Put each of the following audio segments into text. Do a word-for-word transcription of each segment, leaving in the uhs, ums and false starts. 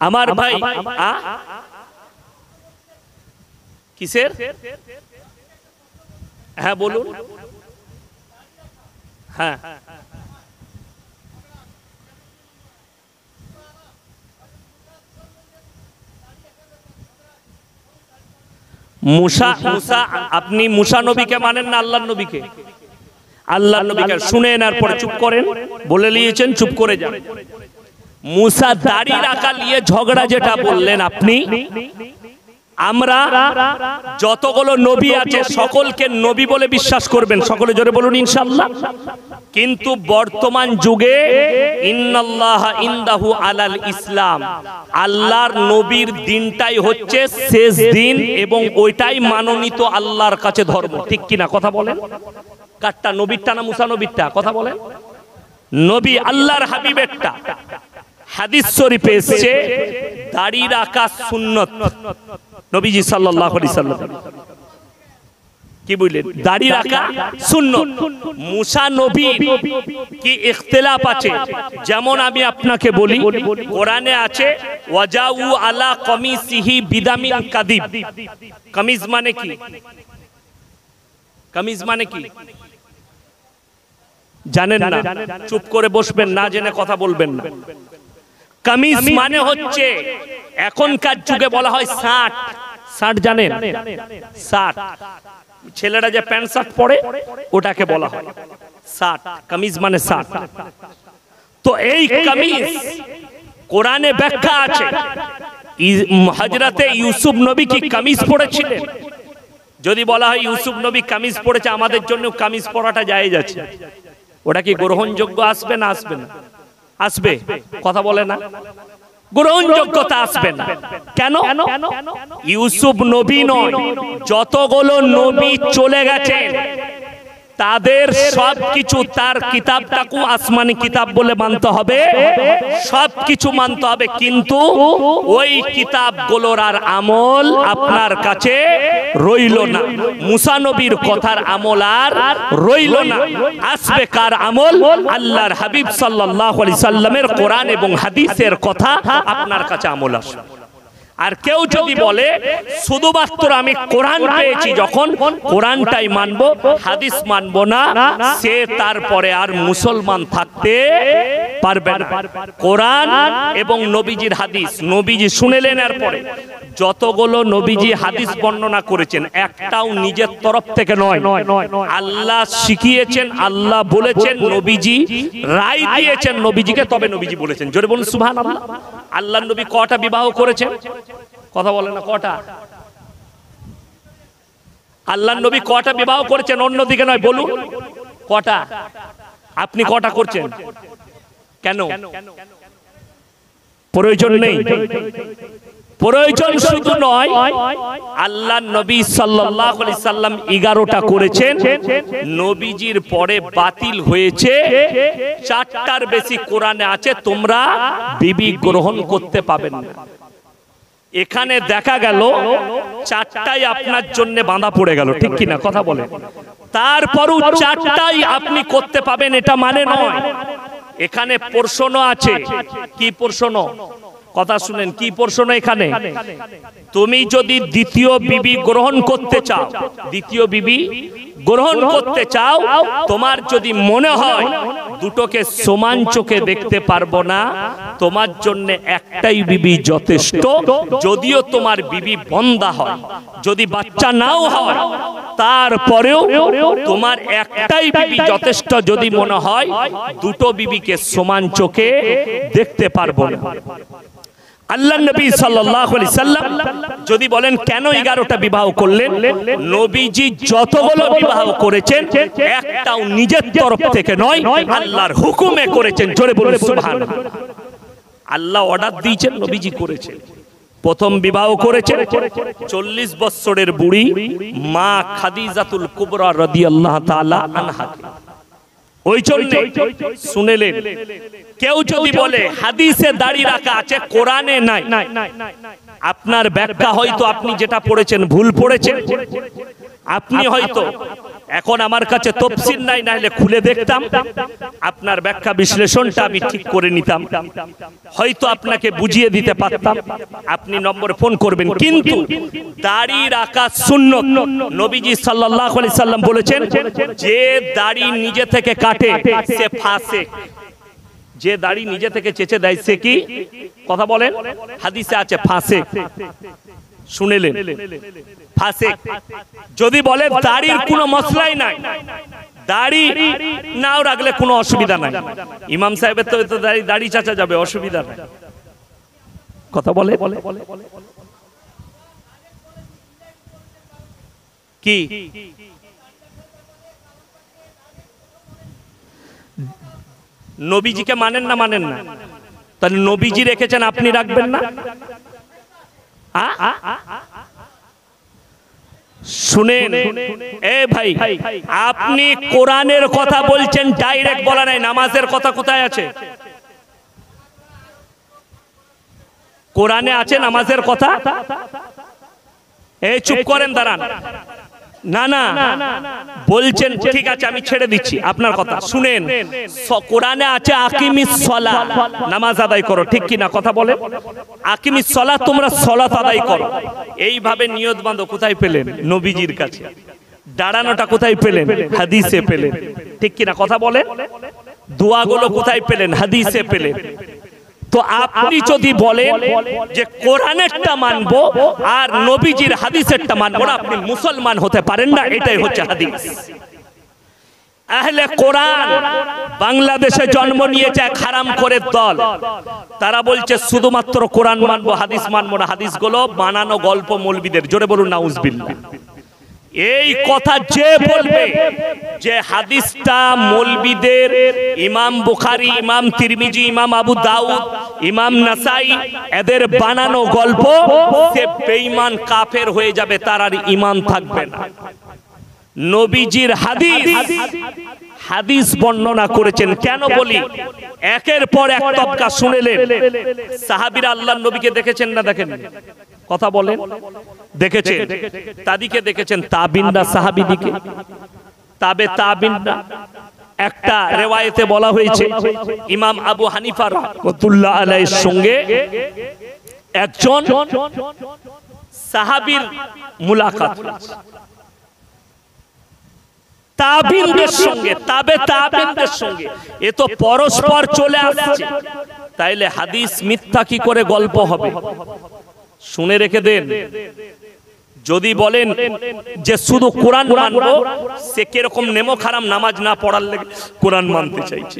আমার ভাই কিসের? হ্যাঁ বলুন। হ্যাঁ মুসা মুসা আপনি মুসা নবীকে মানেন না আল্লাহর নবীকে? আল্লাহর নবীকে শুনেন আর পরে চুপ করেন, বলে নিয়েছেন চুপ করে যান। মুসা দাড়ি রাখা নিয়ে ঝগড়া যেটা বললেন আপনি, আমরা যতগুলো নবী আছে সকলকে নবী বলে বিশ্বাস করবেন, সকলে জোরে বলুন ইনশাআল্লাহ। কিন্তু বর্তমান যুগে ইন্নাল্লাহা ইনদাহু আলাল ইসলাম, আল্লাহর নবীর দিনটাই হচ্ছে শেষ দিন এবং ওইটাই মানোনীত আল্লাহর কাছে ধর্ম, ঠিক কিনা কথা বলেন? কারটা, নবীরটা না মুসা নবীরটা? কথা বলেন। নবী আল্লাহর হাবিবেরটা। হাদিস শরীফে এসেছে দাড়ি রাখা সুন্নত, নবীজি সাল্লাল্লাহু আলাইহি সাল্লাম কি বললেন? দাড়ি রাখা সুন্নত। মুসা নবী কি ইখতিলাফ আছে, যেমন আমি আপনাকে বলি কোরআনে আছে ওয়াজাউ আলা কমিসিহি বিদামিন কাদিব। কামিজ মানে কি? কামিজ মানে কি জানেন না? চুপ করে বসবেন, না জেনে কথা বলবেন না। কামিজ মানে হচ্ছে এখনকার যুগে বলা হয় শার্ট। শার্ট জানেন? শার্ট, ছেলেরা যে প্যান্ট শার্ট পরে ওটাকে বলা হয় শার্ট। কামিজ মানে শার্ট। তো এই কামিজ কোরআনে ব্যাখ্যা আছে। হযরতে ইউসুফ নবী কি কামিজ পরেছিলেন? যদি বলা হয় ইউসুফ নবী কামিজ পরেছে, আমাদের জন্য কামিজ পরাটা জায়েজ আছে, ওটা কি গ্রহণযোগ্য আসবে না আসবে না? আসবে, কথা বলে না? গ্রহণযোগ্যতা আসবে না। কেন? ইউসুফ নবী নয়, যতগুলো নবী চলে গেছেন তাদের সবকিছু, তার কিতাবটাকে আসমানি কিতাব বলে মানতে হবে, সবকিছু মানতে হবে, কিন্তু ওই কিতাবগুলোর আর আমল আপনার কাছে রইল না। মুসা নবীর কথার আমল আর রইল না। আসবে কার আমল? আল্লাহর হাবিব সাল্লাল্লাহু আলাইহি সাল্লামের কোরআন এবং হাদিসের কথা আপনার কাছে আমল আসবে। আর কেউ যদি বলে শুধুমাত্র আমি কোরআন পেয়েছি, যখন কোরআনটাই মানবো, হাদিস মানবো না, সে তারপরে আর মুসলমান থাকতে পারবে না। কোরআন এবং নবীজির হাদিস, নবীজি শুনেলেন, এরপরে যতগুলো নবীজি হাদিস বর্ণনা করেছেন একটাও নিজের তরফ থেকে নয়, আল্লাহ শিখিয়েছেন, আল্লাহ বলেছেন, নবীজি রায় দিয়েছেন নবীজিকে, তবে নবীজি বলেছেন। জোরে বলুন সুবহানাল্লাহ। আল্লাহর নবী কটা বিবাহ করেছেন? কথা বলে না, কটা? আল্লাহর নবী কটা বিবাহ করেছেন? অন্যদিকে নয়, বলুন কটা? আপনি কটা করছেন? কেন? প্রয়োজন নেই। প্রয়োজন শুধু নয়, আল্লাহর নবী সাল্লাল্লাহু আলাইহি সাল্লাম এগারোটা করেছেন, নবীজির পরে বাতিল হয়েছে চারটার বেশি কোরআনে আছে, তোমরা বিবি গ্রহণ করতে পাবেন না। এখানে দেখা গেল চারটাই আপনার জন্য বাঁধা পড়ে গেল, ঠিক কিনা কথা বলে? তারপরও চারটাই আপনি করতে পাবেন এটা মানে নয়। এখানে প্রশ্ন আছে। কি প্রশ্ন? কথা শুনেন, কি প্রশ্ন এখানে? তুমি যদি দ্বিতীয় বিবি গ্রহণ করতে চাও, দ্বিতীয় বিবি গ্রহণ করতে চাও, তোমার যদি মনে হয় দুটোকে সমান চোখে দেখতে পারবো না, তোমার জন্য একটাই বিবি যথেষ্ট। যদিও তোমার বিবি বন্ধা হয়, যদি বাচ্চা নাও হয়, তারপরেও তোমার একটাই বিবি যথেষ্ট যদি মনে হয় দুটো বিবিকে সমান চোখে দেখতে পারবো না। আল্লাহ নবী সাল্লাল্লাহু আলাইহি সাল্লাম যদি বলেন কেন এগারোটা বিবাহ করলেন, নবীজি যতগুলো বিবাহ করেছেন একটাও নিজের তরফ থেকে নয়, আল্লাহর হুকুমে করেছেন। জোরে বলুন সুবহানাল্লাহ। আল্লাহ অর্ডার দিয়েছেন, নবীজি করেছেন। প্রথম বিবাহ করেছেন চল্লিশ বছরের বুড়ি মা খাদিজাতুল কুবরা রাদিয়াল্লাহু তাআলা আনহা। ওই জন্য শুনেলেন, কেউ যদি বলে হাদিসে দাড়ি রাখা আছে কোরআনে নাই, আপনার ব্যাখ্যা হয়তো আপনি যেটা পড়েছেন ভুল পড়েছেন। আপনি হয়তো এখন আমার কাছে তফসির নাই, না হলে খুলে দেখতাম, আপনার ব্যাখ্যা বিশ্লেষণটা আমি ঠিক করে নিতাম, হয়তো আপনাকে বুঝিয়ে দিতে পারতাম। আপনি নম্বরে ফোন করবেন। কিন্তু দাড়ি রাখা সুন্নত। নবীজি সাল্লাল্লাহু আলাইহি সাল্লাম বলেছেন, যে দাড়ি নিজে থেকে কাটে সে ফাসিক। যে দাড়ি নিজে থেকে চেঁচে দেয় সে কি? কথা বলেন, হাদিসে আছে ফাসিক। শুনেলেন? ফাসিক। যদি বলে দাড়ির কোনো মশলাই নাই, দাড়ি নাও রাখলে কোনো অসুবিধা নাই, ইমাম সাহেবের তো দাড়ি দাড়ি চাচা যাবে, অসুবিধা নাই। কথা বলে কি? নবীজিকে মানেন না মানেন না? তাহলে নবীজি রেখেছেন, আপনি রাখবেন না? শুনেন এ ভাই, আপনি কোরআনের কথা বলছেন, ডাইরেক্ট বলা নাই। নামাজের কথা কোথায় আছে? কোরআনে আছে নামাজের কথা? এই চুপ করেন, দাঁড়ান। না না বলছেন, ঠিক আছে আমি ছেড়ে দিচ্ছি আপনার কথা। শুনেন, কোরআনে আছে আকিমিস সালাহ, নামাজ আদায় করো, ঠিক কি না? কথা বলে আকিমিস সালাহ, তোমরা সালাত আদায় করো। এইভাবে নিয়ত বাঁধো, কোথায় পেলেন? নবীজির কাছে। দাঁড়ানোটা কোথায় পেলেন? হাদিসে পেলেন, ঠিক কি না? কথা বলে দোয়াগুলো কোথায় পেলেন? হাদিসে পেলেন। তো আপনি যদি বলেন যে কোরআনেরটা মানবো আর নবীজির হাদিসেরটা মানবো না, আপনি মুসলমান হতে পারেন না। এটাই হচ্ছে হাদিস। আহলে কোরআন বাংলাদেশে জন্ম নিয়েছে এক হারাম করে দল। তারা বলছে শুধুমাত্র কোরআন মানবো, হাদিস মানবো না। হাদিসগুলো বানানো গল্প মৌলবীদের। জোরে বলুন নাউজুবিল্লাহ। এই কথা যে বলবে যে হাদিসটা মৌলবীদের, ইমাম বুখারী, ইমাম তিরমিজি, ইমাম আবু দাউদ, ইমাম নাসাই এদের বানানো গল্প, সে বেঈমান কাফের হয়ে যাবে, তার আর ঈমান থাকবে না। নবীজির হাদিস হাদিস বর্ণনা করেছেন। কেন বলি? একের পর এক তবকা শুনেলেন। সাহাবীরা আল্লাহর নবীকে দেখেছেন না দেখেন? কথা বলেন, দেখেছেন? তাদিকে দেখেছেন, তাবিনরা সাহাবীদিকে, তাবে তাবিনরা। একটা রিওয়ায়েতে বলা হয়েছে ইমাম আবু হানিফা রাহমাতুল্লাহ আলাইহির সঙ্গে একজন সাহাবীর মুলাকাত হয়েছে। তাবিনদের সঙ্গে, তাবে তাবিনদের সঙ্গে, এ তো পরস্পর চলে আসছে, তাইলে হাদিস মিথ্যা কি করে গল্প হবে? শুনে রেখে দেন। যদি বলেন যে শুধু কোরআন মানবো, সে কিরকম নেমো খারাম নামাজ না পড়ার লেগে কোরআন মানতে চাইছে।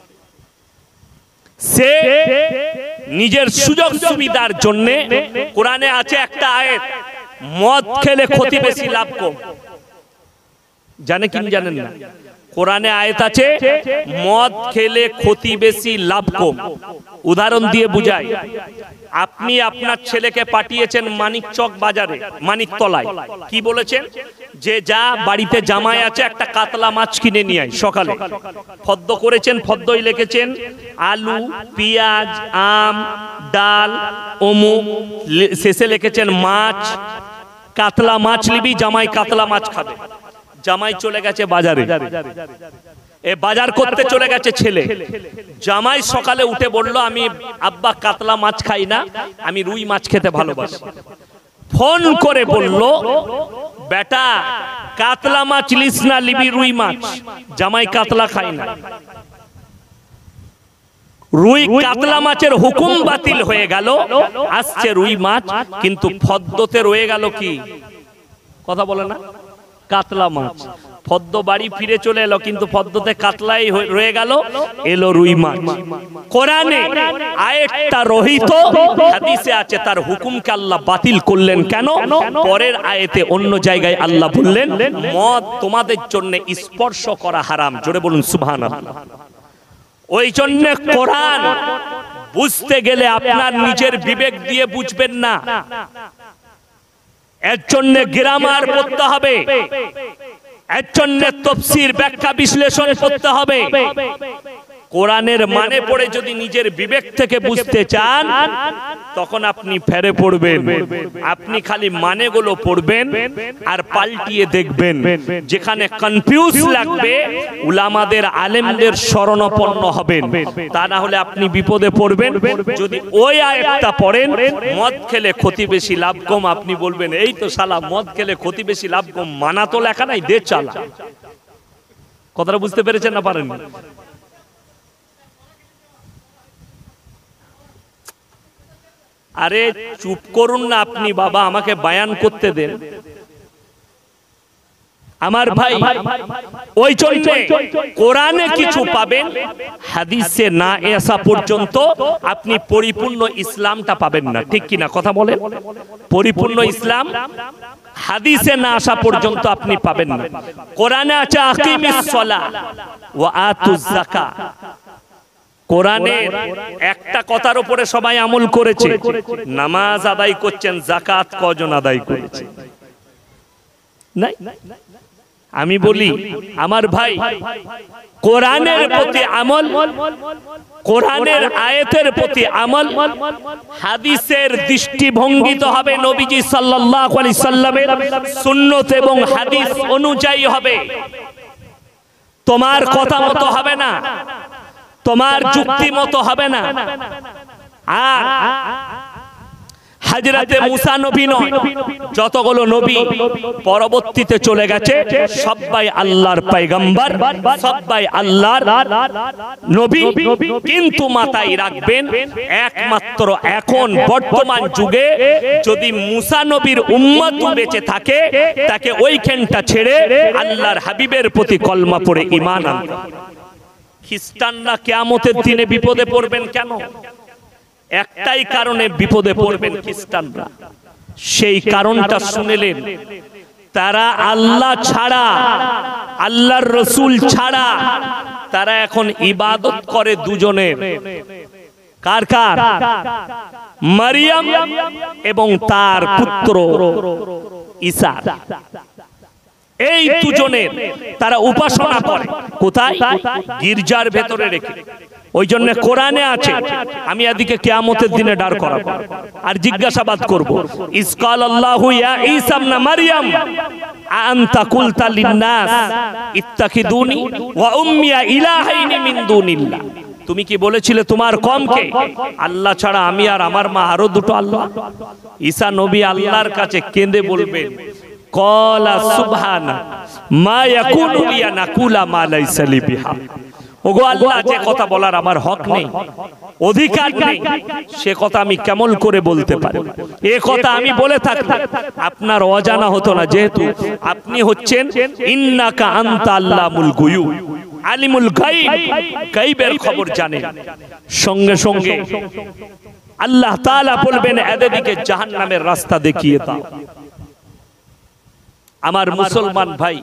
সে নিজের সুযোগ সুবিধার জন্য, কোরআনে আছে একটা আয়াত, মদ খেলে ক্ষতি বেশি লাভ কম। জানে কি জানেন না? কোরআনে আয়াত আছে মদ খেলে ক্ষতি বেশি লাভ কম। উদাহরণ দিয়ে বুঝাই। আপনি আপনার ছেলেকে পাঠিয়েছেন মানিকচক বাজারে, মানিকতলায়, কি বলেছেন? যে যা বাড়িতে জামাই আছে একটা কাতলা মাছ কিনে নিয়ে আয় সকালে। ফদ্দ করেছেন, ফদ্দই লিখেছেন আলু, পেঁয়াজ, আম, ডাল, অমুক, শেষে লিখেছেন মাছ। কাতলা মাছ নিবি, জামাই কাতলা মাছ খাবে। জামাই চলে গেছে বাজারে, এ বাজার করতে চলে গেছে ছেলে। জামাই সকালে উঠে বলল, আমি আব্বা কাতলা মাছ খাই না, আমি রুই মাছ খেতে ভালোবাসি। ফোন করে বলল, বেটা কাতলা মাছ লিস না, লিবি রুই মাছ। জামাই কাতলা খাই না। রুই কাতলা মাছের হুকুম বাতিল হয়ে গেল, আসছে রুই মাছ, কিন্তু ফদ্দতে রয়ে গেল কি? কথা বলে না? কাতলা মাছ। ফদ্দ বাড়ি ফিরে চলে এলো, কিন্তু ফদ্দতে কাতলাই রয়ে গেল, এলো রুই মাছ। কোরআনে আয়াতটা রহিত, হাদিসে আছে তার হুকুমকে আল্লাহ বাতিল করলেন। কেন? পরের আয়াতে অন্য জায়গায় আল্লাহ বললেন মদ তোমাদের জন্য স্পর্শ করা হারাম। জোরে বলুন সুবহানাল্লাহ। ওই জন্য কোরআন বুঝতে গেলে আপনার নিজের বিবেক দিয়ে বুঝবেন না, এর জন্য গ্রামার পড়তে হবে, এর জন্য তাফসীর ব্যাখ্যা বিশ্লেষণ করতে হবে। কোরআনের মানে পড়ে যদি নিজের বিবেক থেকে বুঝতে চান তখন আপনি ফেরে পড়বেন। আপনি খালি মানেগুলো পড়বেন আর পাল্টিয়ে দেখবেন, যেখানে কনফিউজ লাগবে উলামাদের আলেমদের শরণাপন্ন হবেন, তা না হলে আপনি বিপদে পড়বেন। যদি ওই আয়াতটা পড়েন মদ খেলে ক্ষতি বেশি লাভ কম, আপনি বলবেন এই তো শালা মদ খেলে ক্ষতি বেশি লাভ কম, মানা তো লেখা নাই, দে চালা। কথাটা বুঝতে পেরেছেন না পারেন? আরে চুপ করুন না আপনি বাবা, আমাকে বায়ান করতে দেন। আমার ভাই, ওই জন্য কোরআনে কিছু পাবেন, হাদিসে না আসা পর্যন্ত আপনি পরিপূর্ণ ইসলামটা পাবেন না। ঠিক কিনা কথা বলেন? পরিপূর্ণ ইসলাম হাদিসে না আসা পর্যন্ত আপনি পাবেন না। কোরআনে আছে আকিমিস সালাহ ওয়া আতুজ যাকাত। কোরআনের একটা কথার উপরে সবাই আমল করেছে, নামাজ আদায় করছেন, যাকাত কজন আদায় করেছে? নাই। আমি বলি আমার ভাই, কোরআনের প্রতি আমল, কোরআনের আয়াতের প্রতি আমল হাদিসের দৃষ্টিভঙ্গিতে হবে, নবীজি সাল্লাল্লাহু আলাইহি সাল্লামের সুন্নাত এবং হাদিস অনুযায়ী হবে। তোমার কথা মতো হবে না, তোমার যুক্তি মতো হবে না। আর হযরতে মুসা নবী নয়, যতগুলো নবী পরবর্তীতে চলে গেছে সবাই আল্লাহর পয়গম্বর, সবাই আল্লাহর নবী। কিন্তু মাথায় রাখবেন, একমাত্র এখন বর্তমান যুগে যদি মুসা নবীর উম্মত বেঁচে থাকে, তাকে ওইখানটা ছেড়ে আল্লাহর হাবিবের প্রতি কলমা পড়ে ঈমান আনতে হবে। খ্রিস্টানরা কিয়ামতের দিনে বিপদে পড়বেন কেন? একটাই কারণে বিপদে পড়বেন খ্রিস্টানরা, সেই কারণটা শুনলেন। তারা আল্লাহ ছাড়া, আল্লাহর রসুল ছাড়া তারা এখন ইবাদত করে দুজনের। কার কার? মারিয়াম এবং তার পুত্র ঈসা। এই দুজনের তারা উপাসনা করে। কোথায়? গির্জার ভেতরে রেখে। ওই জন্য কোরআনে আছে, আমি এদিকে কিয়ামতের দিনে দাঁড় করাবো আর জিজ্ঞাসাবাদ করব, ইসকাল আল্লাহু ইয়া ঈসা ইবনে মারইয়াম আনতা কুলতা লিন-নাস ইত্তাখিদুনি ওয়া উম্মি ইলাহাইনি মিন দুনিল্লাহ। তুমি কি বলেছিলে তোমার কওমকে আল্লাহ ছাড়া আমি আর আমার মা আরো দুটো আল্লাহ? ঈসা নবী আল্লাহর কাছে কেঁদে বলবেন, ক্বালা সুবহানা মা ইয়াকুনু লি আন আকুলা মা লাইসা লি বিহা। ওগো আল্লাহ, যে কথা বলার আমার হক নেই, অধিকার নেই, সে কথা আমি কেমন করে বলতে পারি? এ কথা আমি বলে থাকলে আপনার অজানা হতো না, যেহেতু আপনি হচ্ছেন ইন্নাকা আনতা আল্লামুল গুয়ুব, আলিমুল গায়ব, গায়বের খবর জানেন। সঙ্গে সঙ্গে আল্লাহ তাআলা বলবেন, এদেরকে জাহান্নামের রাস্তা দেখিয়ে দাও। আমার মুসলমান ভাই,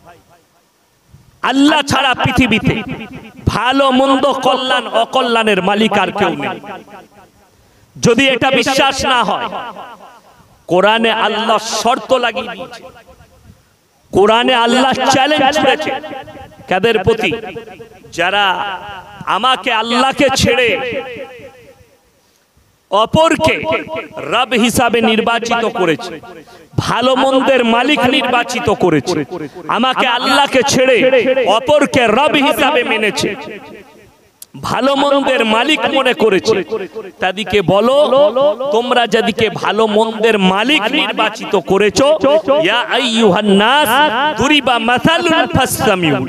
আল্লাহ ছাড়া পৃথিবীতে ভালো মন্দ, কল্যাণ অকল্যাণের মালিক আর কেউ নেই। যদি এটা বিশ্বাস না হয়, কোরআনে আল্লাহ শর্ত লাগিয়ে দিয়েছে, কোরআনে আল্লাহ চ্যালেঞ্জ করেছে কাদের প্রতি? যারা আমাকে আল্লাহকে ছেড়ে অপরকে রব হিসাবে নির্বাচিত করেছে, ভালো মন্দের মালিক নির্বাচিত করেছে, আমাকে আল্লাহকে ছেড়ে অপরকে রব হিসাবে মেনেছে, ভালো মন্দের মালিক মনে করেছে, তাদেরকে বলো, তোমরা যাদেরকে ভালো মন্দের মালিক নির্বাচিত করেছো, ইয়া আইয়ুহান নাস দুরিবা মাসালুন ফাসতামিউ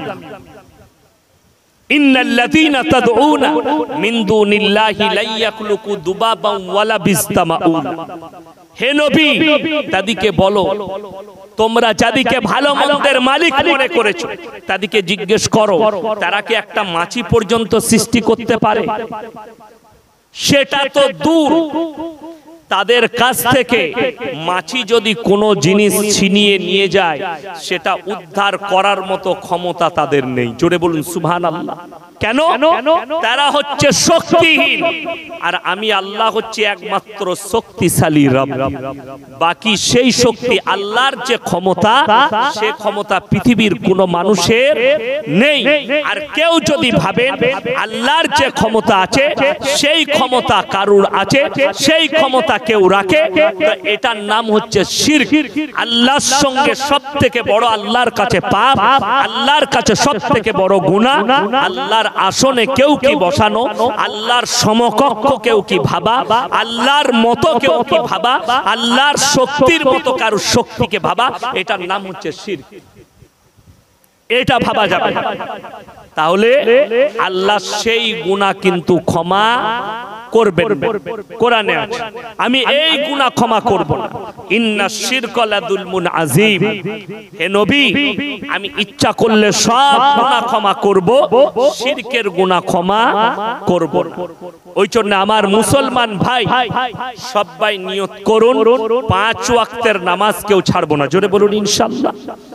ইন্নাল্লাযীনা তাদউনা মিন দুনিল্লাহি লা ইয়াখলুকু দুবাবান ওয়ালা বিসতামাউন। হে নবী, তাদেরকে বলো, তোমরা যাদেরকে ভালো মন্দের মালিক মনে করেছো, তাদেরকে জিজ্ঞেস করো, তারা কি একটা মাছি পর্যন্ত সৃষ্টি করতে পারে? সেটা তো দূর, তাদের কাছ থেকে মাছি যদি কোনো জিনিস ছিনিয়ে নিয়ে যায়, সেটা উদ্ধার করার মতো ক্ষমতা তাদের নেই। জোরে বলুন সুবহানাল্লাহ। কেন? তারা হচ্ছে শক্তিহীন, আর আমি আল্লাহ হচ্ছে একমাত্র শক্তিশালী রব। বাকি সেই শক্তি আল্লাহর যে ক্ষমতা, সে ক্ষমতা পৃথিবীর কোনো মানুষের নেই। আর কেউ যদি ভাবেন আল্লাহর যে ক্ষমতা আছে সেই ক্ষমতা কারুর আছে, সেই ক্ষমতা কেউ রাখে, তো এটার নাম হচ্ছে শিরক। আল্লাহর সঙ্গে সবথেকে বড় আল্লাহর কাছে পাপ, আল্লাহর কাছে সবথেকে বড় গুনাহ। আল্লাহর আসনে কেউ কি বসানো, আল্লাহর সমকক্ষ কেউ কি ভাবা, আল্লাহর মতো কেউ কি ভাবা, আল্লাহর শক্তির মতো কারো শক্তিকে ভাবা, এটার নাম হচ্ছে শিরক। এটা ভাবা যাবে না। তাহলে আল্লাহ সেই গুনাহ কিন্তু ক্ষমা করবেন না। কোরআনে আছে আমি এই গুনাহ ক্ষমা করব না। ইন্না শিরকা লাযুলমুন আযীম। হে নবী, আমি ইচ্ছা করলে সব গুনাহ ক্ষমা করব, শিরকের গুনাহ ক্ষমা করব না। ওই জন্য আমার মুসলমান ভাই সবাই নিয়ত করুন, পাঁচ ওয়াক্তের নামাজ কেউ ছাড়বো না। জোরে বলুন ইনশাআল্লাহ।